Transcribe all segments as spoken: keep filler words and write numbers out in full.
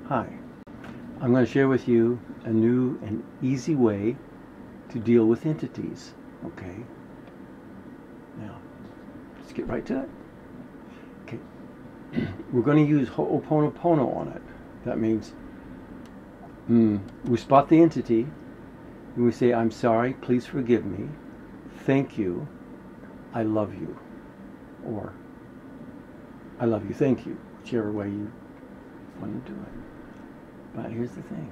Hi, I'm going to share with you a new and easy way to deal with entities, okay? Now, let's get right to it. Okay, we're going to use oponopono on it. That means mm, we spot the entity and we say, I'm sorry, please forgive me, thank you, I love you, or I love you, thank you, whichever way you want to do it. But here's the thing.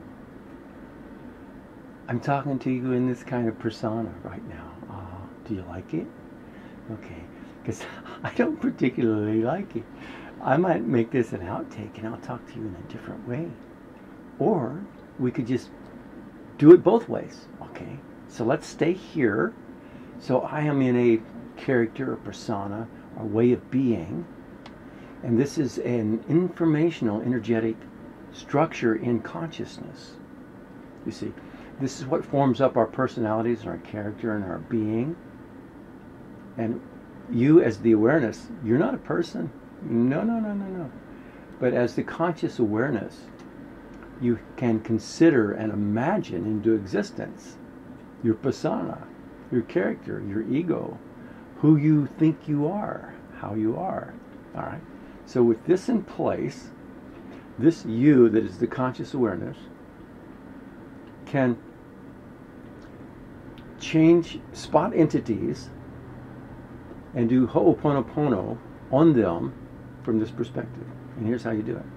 I'm talking to you in this kind of persona right now. Uh, do you like it? Okay, because I don't particularly like it. I might make this an outtake and I'll talk to you in a different way. Or we could just do it both ways, okay? So let's stay here. So I am in a character or persona or way of being. And this is an informational, energetic structure in consciousness. You see, this is what forms up our personalities and our character and our being. And you as the awareness, you're not a person. No, no, no, no, no. But as the conscious awareness, you can consider and imagine into existence your persona, your character, your ego, who you think you are, how you are. All right. So with this in place, this you that is the conscious awareness can change, spot entities and do ho'oponopono on them from this perspective. And here's how you do it.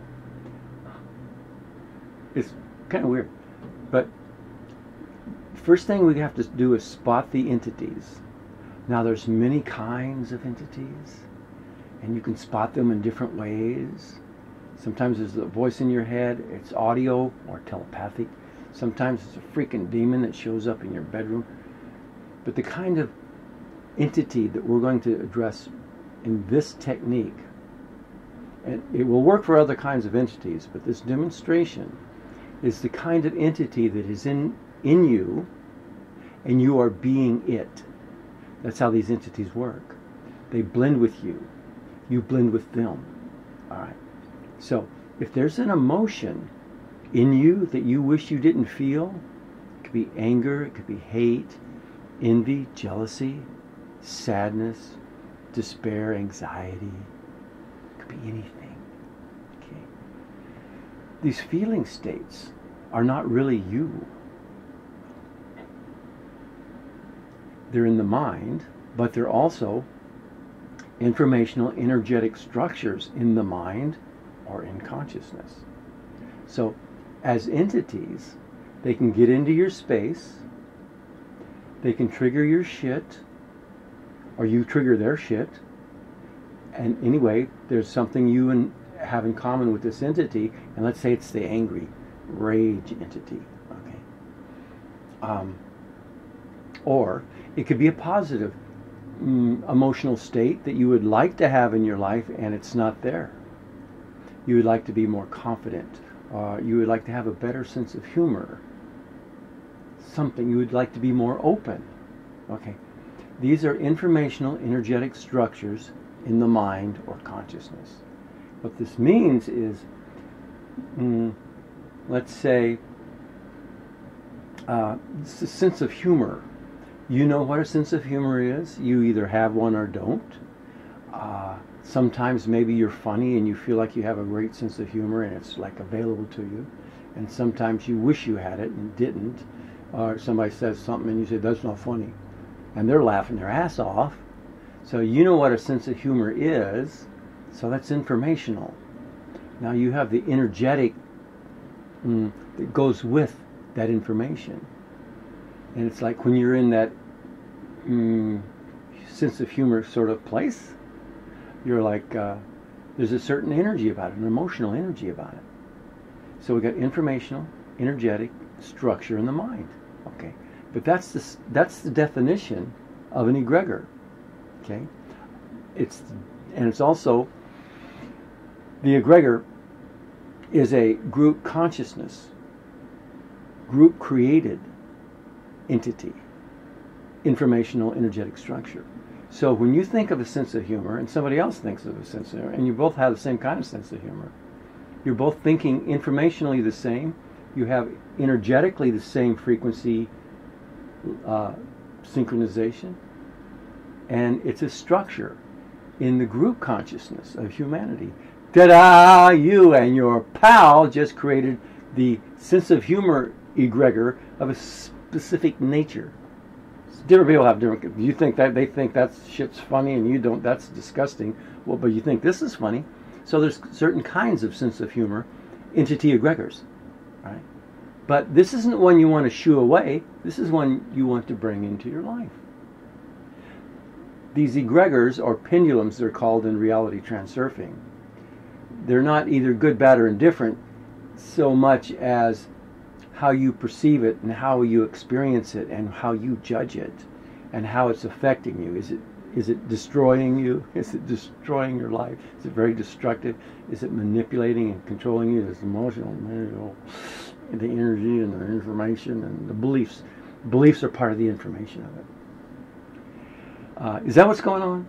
It's kind of weird, but first thing we have to do is spot the entities. Now there's many kinds of entities, and you can spot them in different ways. Sometimes there's a voice in your head, it's audio or telepathic. Sometimes it's a freaking demon that shows up in your bedroom. But the kind of entity that we're going to address in this technique, and it will work for other kinds of entities, but this demonstration is the kind of entity that is in, in you, and you are being it. That's how these entities work. They blend with you. You blend with them. All right. So if there's an emotion in you that you wish you didn't feel, it could be anger, it could be hate, envy, jealousy, sadness, despair, anxiety. It could be anything. Okay. These feeling states are not really you. They're in the mind, but they're also informational, energetic structures in the mind or in consciousness. So as entities, they can get into your space, they can trigger your shit, or you trigger their shit, and anyway, there's something you and have in common with this entity, and let's say it's the angry, rage entity, okay? Um, or it could be a positive mm, emotional state that you would like to have in your life, and it's not there. You would like to be more confident. Uh, you would like to have a better sense of humor. Something you would like to be more open. Okay. These are informational, energetic structures in the mind or consciousness. What this means is, mm, let's say, uh, it's a sense of humor. You know what a sense of humor is. You either have one or don't. Uh, sometimes maybe you're funny and you feel like you have a great sense of humor and it's like available to you. And sometimes you wish you had it and didn't. Or somebody says something and you say, that's not funny. And they're laughing their ass off. So you know what a sense of humor is. So that's informational. Now you have the energetic mm, that goes with that information. And it's like when you're in that mm, sense of humor sort of place, you're like, uh, there's a certain energy about it, an emotional energy about it. So we got informational, energetic structure in the mind. Okay, but that's the that's the definition of an egregor. Okay, it's and it's also the egregor is a group consciousness, group created entity, informational energetic structure. So when you think of a sense of humor and somebody else thinks of a sense of humor and you both have the same kind of sense of humor, You're both thinking informationally the same. You have energetically the same frequency uh, synchronization. And it's a structure in the group consciousness of humanity. Ta-da! You and your pal just created the sense of humor egregor of a specific nature. Different people have different. You think that they think that shit's funny, and you don't. That's disgusting. Well, but you think this is funny. So there's certain kinds of sense of humor, entity egregors, right? But this isn't one you want to shoo away. This is one you want to bring into your life. These egregors, or pendulums, they're called in reality transurfing. They're not either good, bad, or indifferent so much as how you perceive it and how you experience it and how you judge it and how it's affecting you. Is it is it destroying you? Is it destroying your life? Is it very destructive? Is it manipulating and controlling you? Is emotional, mental, the energy and the information and the beliefs. Beliefs are part of the information of it. Uh, is that what's going on?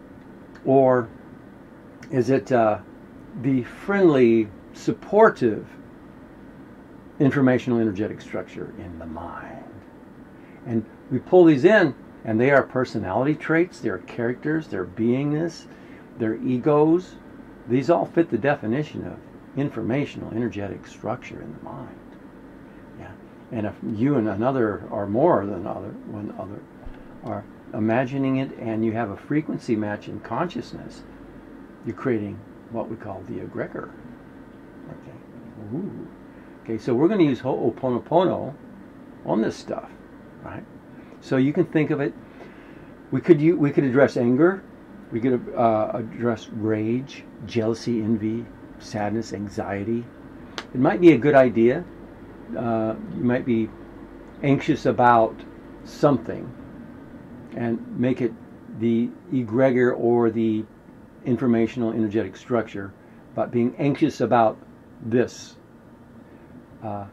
Or is it uh, the friendly, supportive, informational energetic structure in the mind? And we pull these in, and they are personality traits, they're characters, their beingness, their egos. These all fit the definition of informational energetic structure in the mind. Yeah. And if you and another or more than other one other are imagining it, and you have a frequency match in consciousness, you're creating what we call the egregor. Okay. Ooh. Okay, so we're going to use oponopono on this stuff, right? So you can think of it. We could you, we could address anger. We could uh, address rage, jealousy, envy, sadness, anxiety. It might be a good idea. Uh, you might be anxious about something, and make it the egregor or the informational energetic structure about being anxious about this. Uh,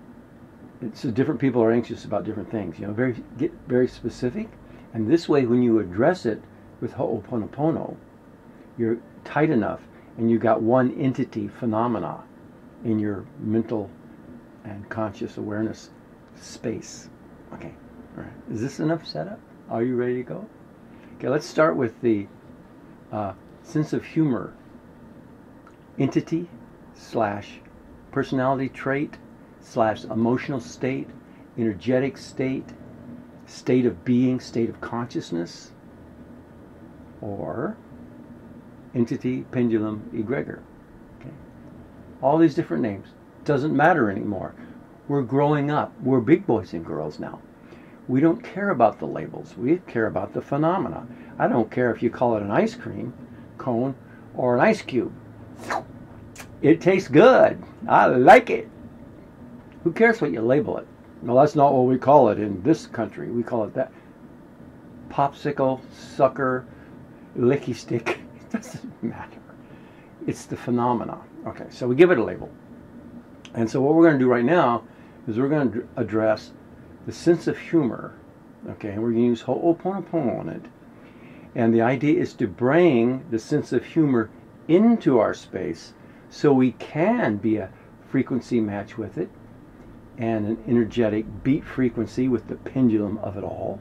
so different people are anxious about different things. You know, very get very specific, and this way, when you address it with ho'oponopono, you're tight enough, and you got one entity phenomena in your mental and conscious awareness space. Okay, all right. Is this enough setup? Are you ready to go? Okay, let's start with the uh, sense of humor entity slash personality trait slash emotional state, energetic state, state of being, state of consciousness, or entity, pendulum, egregor. Okay. All these different names. Doesn't matter anymore. We're growing up. We're big boys and girls now. We don't care about the labels. We care about the phenomena. I don't care if you call it an ice cream cone or an ice cube. It tastes good. I like it. Who cares what you label it? No, that's not what we call it in this country. We call it that. Popsicle, sucker, licky stick. It doesn't matter. It's the phenomena. Okay, so we give it a label. And so what we're going to do right now is we're going to address the sense of humor. Okay, and we're going to use ho'oponopono on it. And the idea is to bring the sense of humor into our space so we can be a frequency match with it and an energetic beat frequency with the pendulum of it all.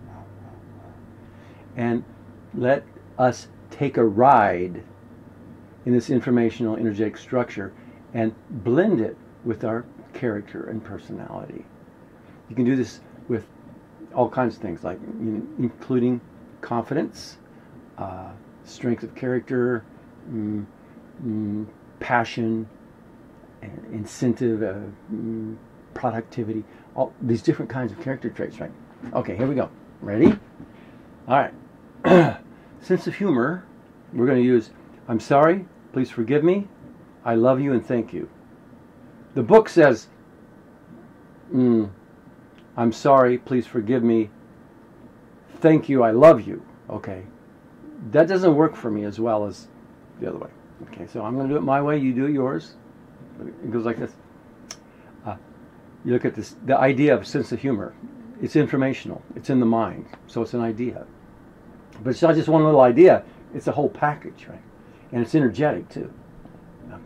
And let us take a ride in this informational energetic structure and blend it with our character and personality. You can do this with all kinds of things, like you know, including confidence, uh, strength of character, mm, mm, passion, incentive, uh, mm, productivity, all these different kinds of character traits, right? Okay, here we go. Ready? All right. Sense of humor, we're going to use, I'm sorry, please forgive me, I love you and thank you. The book says, mm, I'm sorry, please forgive me, thank you, I love you. Okay. That doesn't work for me as well as the other way. Okay, so I'm going to do it my way, you do it yours. It goes like this. Uh, you look at this, the idea of sense of humor. It's informational. It's in the mind. So it's an idea. But it's not just one little idea. It's a whole package, right? And it's energetic, too. Okay.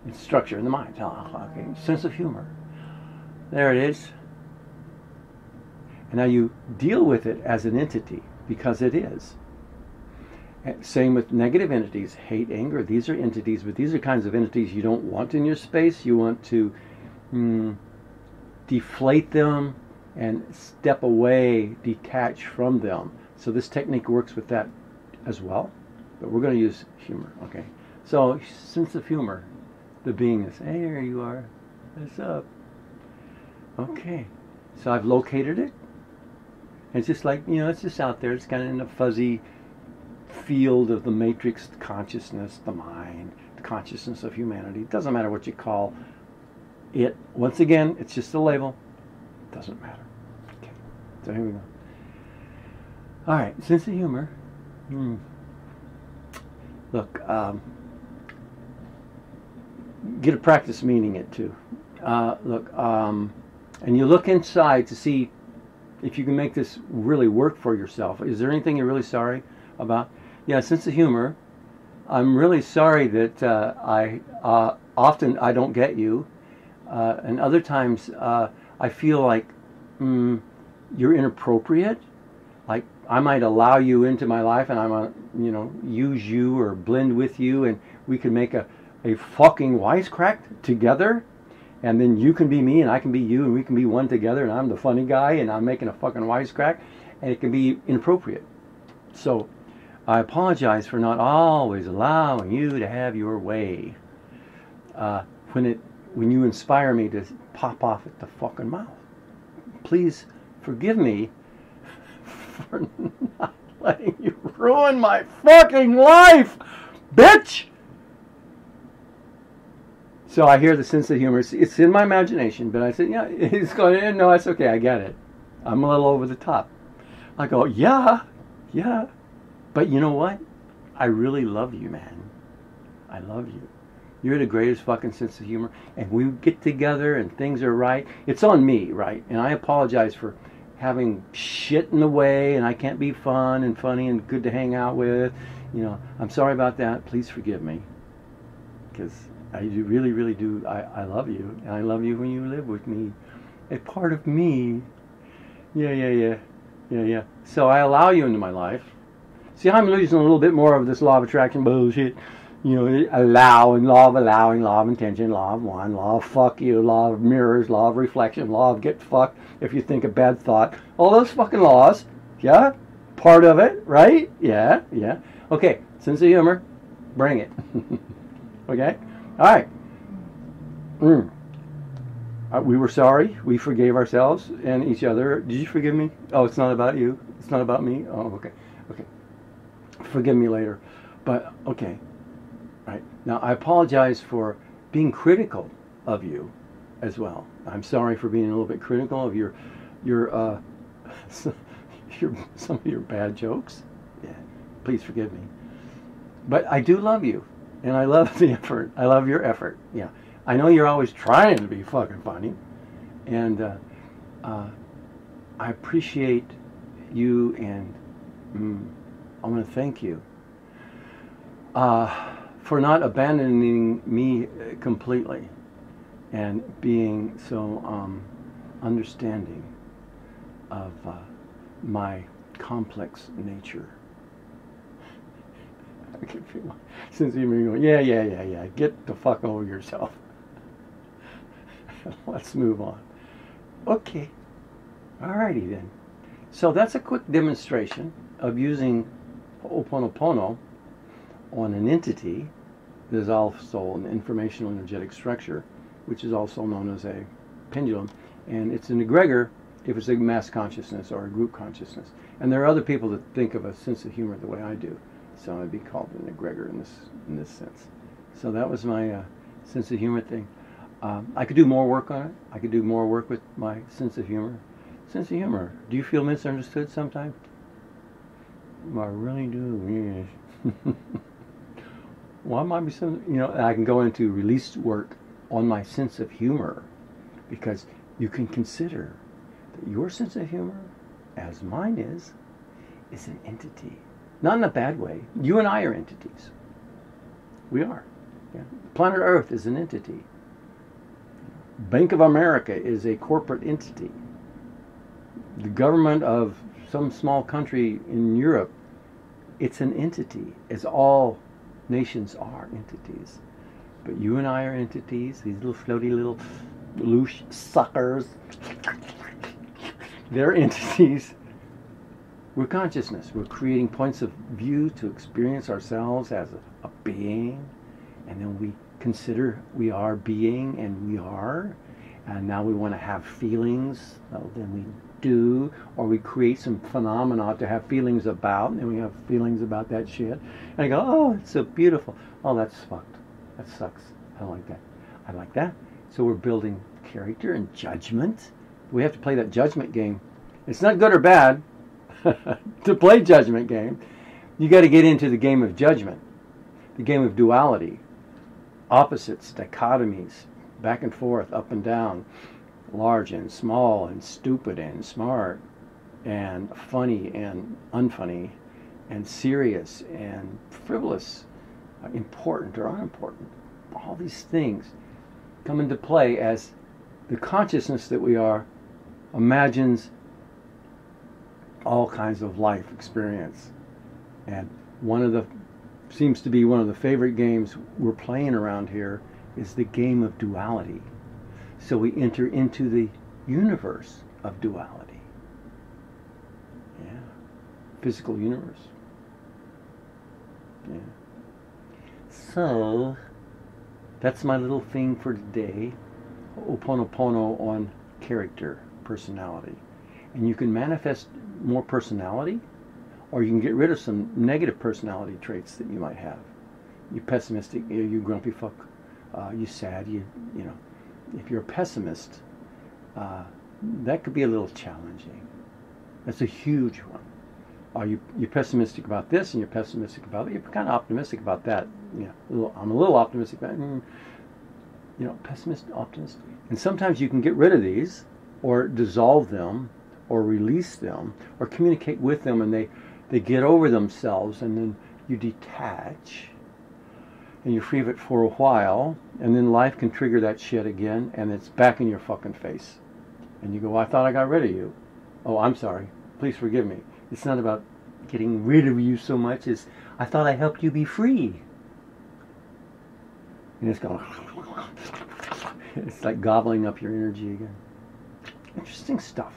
It's structure in the mind. Oh, okay. Sense of humor. There it is. And now you deal with it as an entity, because it is. Same with negative entities, hate, anger. These are entities, but these are kinds of entities you don't want in your space. You want to mm, deflate them and step away, detach from them. So this technique works with that as well. But we're going to use humor, okay? So, sense of humor, the beingness. Hey, there you are. What's up? Okay. So I've located it. It's just like, you know, it's just out there. It's kind of in a fuzzy field of the matrix consciousness, the mind, the consciousness of humanity. It doesn't matter what you call it. Once again, it's just a label. It doesn't matter. Okay. So here we go. All right. Sense of humor. Hmm. Look, um, get a practice meaning it too. Uh, look, um, and you look inside to see if you can make this really work for yourself. Is there anything you're really sorry about? Yeah, sense of humor. I'm really sorry that uh, I uh, often I don't get you, uh, and other times uh, I feel like mm, you're inappropriate. Like I might allow you into my life, and I'm gonna, you know, use you or blend with you, and we can make a a fucking wisecrack together. And then you can be me and I can be you and we can be one together and I'm the funny guy and I'm making a fucking wisecrack and it can be inappropriate. So I apologize for not always allowing you to have your way. Uh, when it when you inspire me to pop off at the fucking mouth. Please forgive me for not letting you ruin my fucking life, bitch! So I hear the sense of humor. It's, it's in my imagination, but I said, yeah, it's going, no, it's okay, I get it. I'm a little over the top. I go, yeah, yeah. But you know what? I really love you, man. I love you. You're the greatest fucking sense of humor. And we get together and things are right. It's on me, right? And I apologize for having shit in the way and I can't be fun and funny and good to hang out with. You know, I'm sorry about that. Please forgive me. Because I do really, really do. I, I love you. And I love you when you live with me. A part of me. Yeah, yeah, yeah. Yeah, yeah. So I allow you into my life. See, I'm losing a little bit more of this law of attraction bullshit. You know, allowing, law of allowing, law of intention, law of one, law of fuck you, law of mirrors, law of reflection, law of get fucked if you think a bad thought. All those fucking laws. Yeah? Part of it, right? Yeah, yeah. Okay, sense of humor. Bring it. Okay? All right. Mm. Uh, we were sorry. We forgave ourselves and each other. Did you forgive me? Oh, it's not about you. It's not about me. Oh, okay. Okay. Forgive me later. But, okay. Right. Now, I apologize for being critical of you as well. I'm sorry for being a little bit critical of your, your, uh, your some of your bad jokes. Yeah. Please forgive me. But I do love you. And I love the effort. I love your effort. Yeah. I know you're always trying to be fucking funny. And uh, uh, I appreciate you and mm, I want to thank you uh, for not abandoning me completely and being so um, understanding of uh, my complex nature. I can feel my sense of humor going, yeah, yeah, yeah, yeah, get the fuck over yourself. Let's move on. Okay. Alrighty then. So that's a quick demonstration of using oponopono on an entity that is also an informational energetic structure, which is also known as a pendulum. And it's an egregor if it's a mass consciousness or a group consciousness. And there are other people that think of a sense of humor the way I do. So it'd be called an egregor in this in this sense. So that was my uh, sense of humor thing. Um, I could do more work on it. I could do more work with my sense of humor. Sense of humor. Do you feel misunderstood sometimes? I really do. Yes. Well, I might be some. You know, I can go into release work on my sense of humor, because you can consider that your sense of humor, as mine is, is an entity. Not in a bad way. You and I are entities. We are. Yeah. Planet Earth is an entity. Bank of America is a corporate entity. The government of some small country in Europe, it's an entity, as all nations are entities. But you and I are entities, these little floaty little loose suckers. They're entities. We're consciousness. We're creating points of view to experience ourselves as a, a being. And then we consider we are being, and we are. And now we want to have feelings. Well, then we do. Or we create some phenomena to have feelings about. And we have feelings about that shit. And I go, oh, it's so beautiful. Oh, that's fucked. That sucks. I don't like that. I like that. So we're building character and judgment. We have to play that judgment game. It's not good or bad to play judgment game. You got to get into the game of judgment, the game of duality, opposites, dichotomies, back and forth, up and down, large and small, and stupid and smart, and funny and unfunny, and serious and frivolous, important or unimportant. All these things come into play as the consciousness that we are imagines all kinds of life experience. And one of the, seems to be one of the favorite games we're playing around here is the game of duality. So we enter into the universe of duality. Yeah. Physical universe. Yeah. So, that's my little thing for today. Oponopono on character, personality. And you can manifest more personality, or you can get rid of some negative personality traits that you might have. You pessimistic, you grumpy fuck, uh, you sad, you you know. If you're a pessimist, uh, that could be a little challenging. That's a huge one. Are you you're pessimistic about this, and you're pessimistic about it? You're kind of optimistic about that. You know, a little, I'm a little optimistic about, mm, you know, pessimist, optimistic. And sometimes you can get rid of these, or dissolve them, or release them, or communicate with them, and they they get over themselves, and then you detach, and you're free of it for a while, and then life can trigger that shit again, and it's back in your fucking face. And you go, well, I thought I got rid of you. Oh, I'm sorry. Please forgive me. It's not about getting rid of you so much as I thought I helped you be free. And it's going, it's like gobbling up your energy again. Interesting stuff.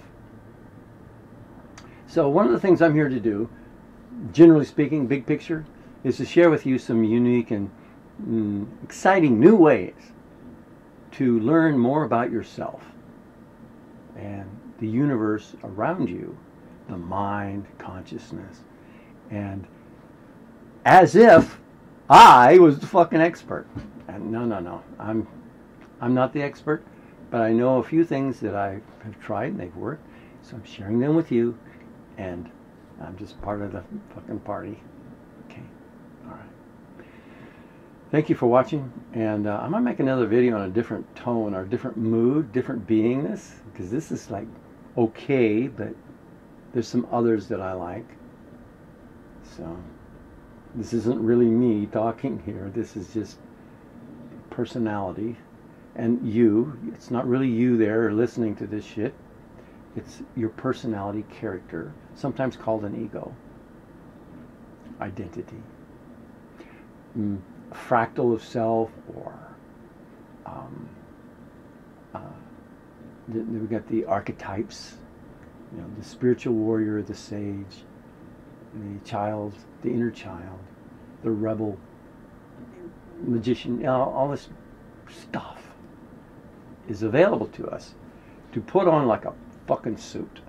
So one of the things I'm here to do, generally speaking, big picture, is to share with you some unique and mm, exciting new ways to learn more about yourself and the universe around you, the mind, consciousness, and as if I was the fucking expert. And no, no, no, I'm, I'm not the expert, but I know a few things that I have tried and they've worked, so I'm sharing them with you, and I'm just part of the fucking party. Okay, all right. Thank you for watching, and uh, I might make another video on a different tone or different mood, different beingness, because this is like okay, but there's some others that I like. So this isn't really me talking here. This is just personality. And you, it's not really you there listening to this shit. It's your personality, character, sometimes called an ego, identity, mm, a fractal of self, or um, uh, we've got the archetypes, you know, the spiritual warrior, the sage, the child, the inner child, the rebel, magician, you know, all this stuff is available to us to put on like a fucking suit.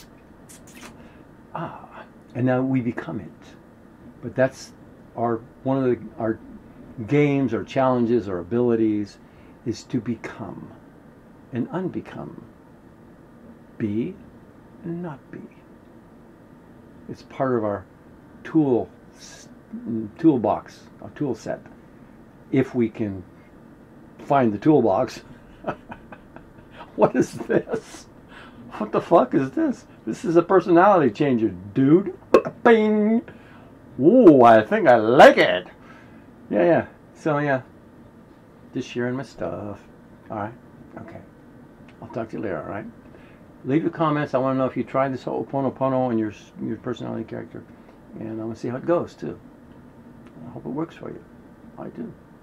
Ah, and now we become it. But that's our one of the our games, our challenges, our abilities is to become and unbecome, be and not be. It's part of our tool toolbox, our tool set. If we can find the toolbox. What is this? What the fuck is this? This is a personality changer, dude. Bing. Ooh, I think I like it. Yeah, yeah. So yeah, Just sharing my stuff. All right? Okay. I'll talk to you later, all right? Leave your comments. I want to know if you tried this whole oponopono and your, your personality character. And I want to see how it goes, too. I hope it works for you. I do.